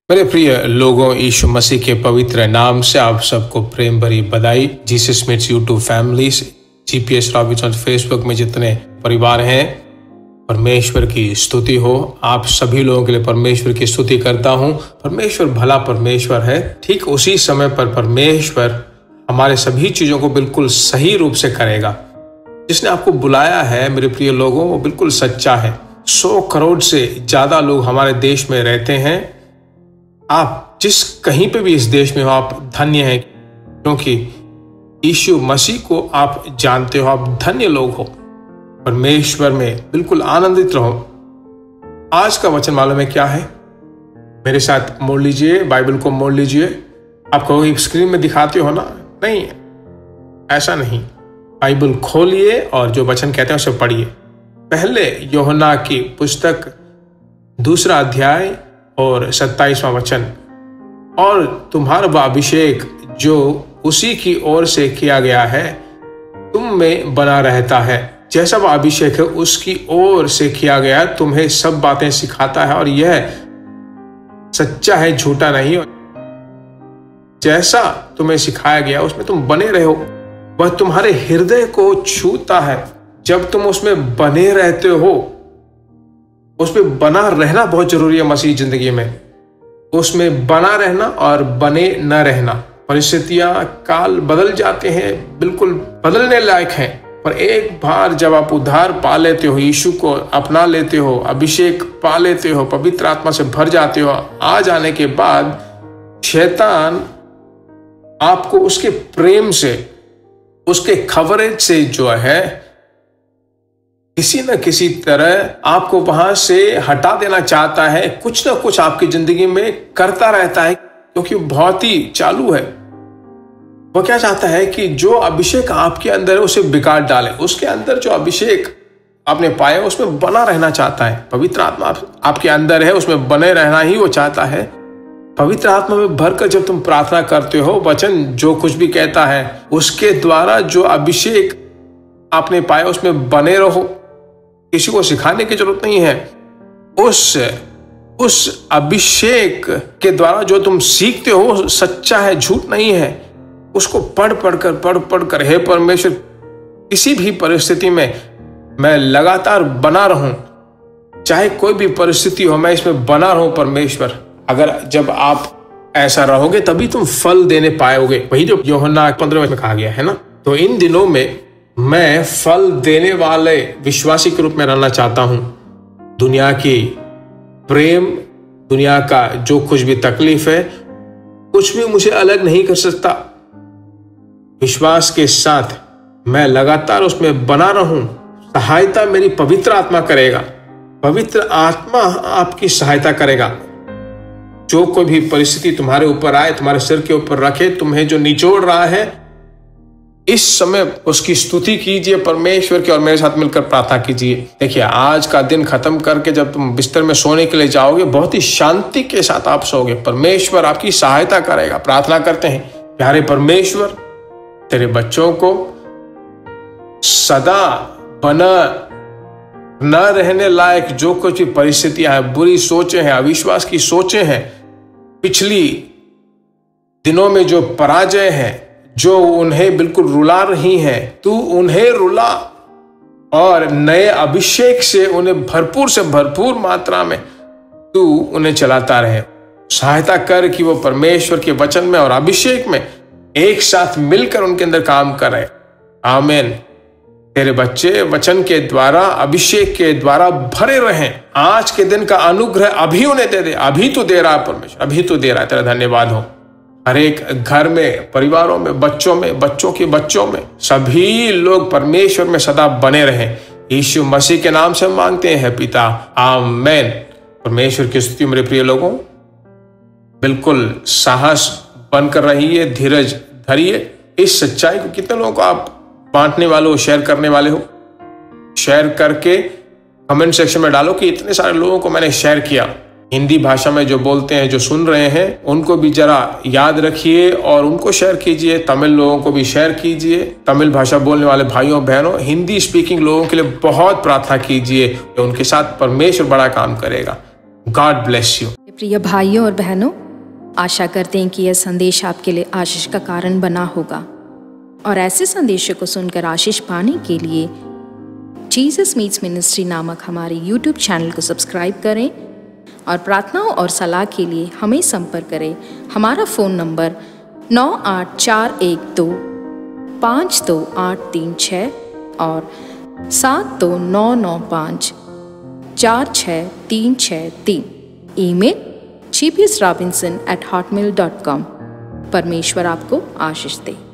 मेरे प्रिय लोगों, यीशु मसीह के पवित्र नाम से आप सबको प्रेम भरी बधाई। Jesus meets YouTube families, GPS Robinson Facebook में जितने परिवार हैं, परमेश्वर की स्तुति हो। आप सभी लोगों के लिए परमेश्वर की स्तुति करता हूं। परमेश्वर भला परमेश्वर है। ठीक उसी समय पर परमेश्वर हमारे सभी चीजों को बिल्कुल सही रूप से करेगा। जिसने आपको बुलाया है मेरे प्रिय लोगों, वो बिल्कुल सच्चा है। 100 करोड़ से ज्यादा लोग हमारे देश में रहते हैं। आप जिस कहीं पे भी इस देश में हो, आप धन्य हैं, क्योंकि यीशु मसीह को आप जानते हो। आप धन्य लोग हो। परमेश्वर में बिल्कुल आनंदित रहो। आज का वचन मालूम है क्या है? मेरे साथ मोड़ लीजिए, बाइबल को मोड़ लीजिए। आप कहोगे स्क्रीन में दिखाते हो ना? नहीं, ऐसा नहीं। बाइबल खोलिए और जो वचन कहते हैं उसे पढ़िए। पहले यूहन्ना की पुस्तक 2 अध्याय और 27वां वचन। और तुम्हारा वह अभिषेक जो उसी की ओर से किया गया है तुम में बना रहता है, जैसा वह अभिषेक है उसकी ओर से किया गया तुम्हें सब बातें सिखाता है, और यह सच्चा है, झूठा नहीं। जैसा तुम्हें सिखाया गया उसमें तुम बने रहो। वह तुम्हारे हृदय को छूता है। जब तुम उसमें बने रहते हो, उसमें बना रहना बहुत जरूरी है मसीह जिंदगी में। उसमें बना रहना और बने न रहना। परिस्थितियां, काल बदल जाते हैं, बिल्कुल बदलने लायक हैं, पर एक बार जब आप उद्धार पा लेते हो, यीशु को अपना लेते हो, अभिषेक पा लेते हो, पवित्र आत्मा से भर जाते हो, आ जाने के बाद शैतान आपको उसके प्रेम से, उसके कवरेज से जो है किसी न किसी तरह आपको वहां से हटा देना चाहता है। कुछ ना कुछ आपकी जिंदगी में करता रहता है, क्योंकि बहुत ही चालू है। वो क्या चाहता है कि जो अभिषेक आपके अंदर है उसे बिगाड़ डाले। उसके अंदर जो अभिषेक आपने पाया उसमें बना रहना चाहता है। पवित्र आत्मा आपके अंदर है, उसमें बने रहना ही वो चाहता है। पवित्र आत्मा में भरकर जब तुम प्रार्थना करते हो, वचन जो कुछ भी कहता है उसके द्वारा जो अभिषेक आपने पाया उसमें बने रहो। किसी को सिखाने की जरूरत नहीं है। उस अभिषेक के द्वारा जो तुम सीखते हो सच्चा है, झूठ नहीं है। उसको पढ़ कर हे परमेश्वर, किसी भी परिस्थिति में मैं लगातार बना रहूं, चाहे कोई भी परिस्थिति हो, मैं इसमें बना रहूं परमेश्वर। अगर जब आप ऐसा रहोगे तभी तुम फल देने पाओगे। वही जो यूहन्ना 15 में कहा गया है ना। तो इन दिनों में मैं फल देने वाले विश्वासी के रूप में रहना चाहता हूं। दुनिया की प्रेम, दुनिया का जो कुछ भी तकलीफ है, कुछ भी मुझे अलग नहीं कर सकता। विश्वास के साथ मैं लगातार उसमें बना रहूं। सहायता मेरी पवित्र आत्मा करेगा। पवित्र आत्मा आपकी सहायता करेगा। जो कोई भी परिस्थिति तुम्हारे ऊपर आए, तुम्हारे सिर के ऊपर रखे, तुम्हें जो निचोड़ रहा है, इस समय उसकी स्तुति कीजिए परमेश्वर की, और मेरे साथ मिलकर प्रार्थना कीजिए। देखिए, आज का दिन खत्म करके जब तुम बिस्तर में सोने के लिए जाओगे, बहुत ही शांति के साथ आप सोओगे। परमेश्वर आपकी सहायता करेगा। प्रार्थना करते हैं, प्यारे परमेश्वर, तेरे बच्चों को सदा बना न रहने लायक जो कुछ भी परिस्थितियां हैं, बुरी सोचें हैं, अविश्वास की सोचें हैं, पिछली दिनों में जो पराजय है, जो उन्हें बिल्कुल रुला रही हैं, तू उन्हें रुला और नए अभिषेक से उन्हें भरपूर से भरपूर मात्रा में तू उन्हें चलाता रहे। सहायता कर कि वो परमेश्वर के वचन में और अभिषेक में एक साथ मिलकर उनके अंदर काम करे। आमीन। तेरे बच्चे वचन के द्वारा, अभिषेक के द्वारा भरे रहें। आज के दिन का अनुग्रह अभी उन्हें दे दे। अभी तो दे रहा है परमेश्वर, अभी तो दे रहा है। तेरा धन्यवाद हो। हर एक घर में, परिवारों में, बच्चों में, बच्चों के बच्चों में, सभी लोग परमेश्वर में सदा बने रहें। यीशु मसीह के नाम से मांगते हैं पिता, आमीन। परमेश्वर की स्तुति। मेरे प्रिय लोगों, बिल्कुल साहस बनकर रहिए, धीरज धरिए। इस सच्चाई को कितने लोगों को आप बांटने वाले हो, शेयर करने वाले हो? शेयर करके कमेंट सेक्शन में डालो कि इतने सारे लोगों को मैंने शेयर किया। हिंदी भाषा में जो बोलते हैं, जो सुन रहे हैं, उनको भी जरा याद रखिए और उनको शेयर कीजिए। तमिल लोगों को भी शेयर कीजिए। तमिल भाषा बोलने वाले भाइयों बहनों, हिंदी स्पीकिंग लोगों के लिए बहुत प्रार्थना कीजिए। उनके साथ परमेश्वर बड़ा काम करेगा। God bless you. प्रिय भाइयों और बहनों, आशा करते हैं कि यह संदेश आपके लिए आशीष का कारण बना होगा और ऐसे संदेशों को सुनकर आशीष पाने के लिए जीसस मीट्स मिनिस्ट्री नामक हमारे यूट्यूब चैनल को सब्सक्राइब करें और प्रार्थनाओं और सलाह के लिए हमें संपर्क करें। हमारा फ़ोन नंबर 9841252836 और 7299546363। Email gbsrobinson@hotmail.com। परमेश्वर आपको आशीष दे।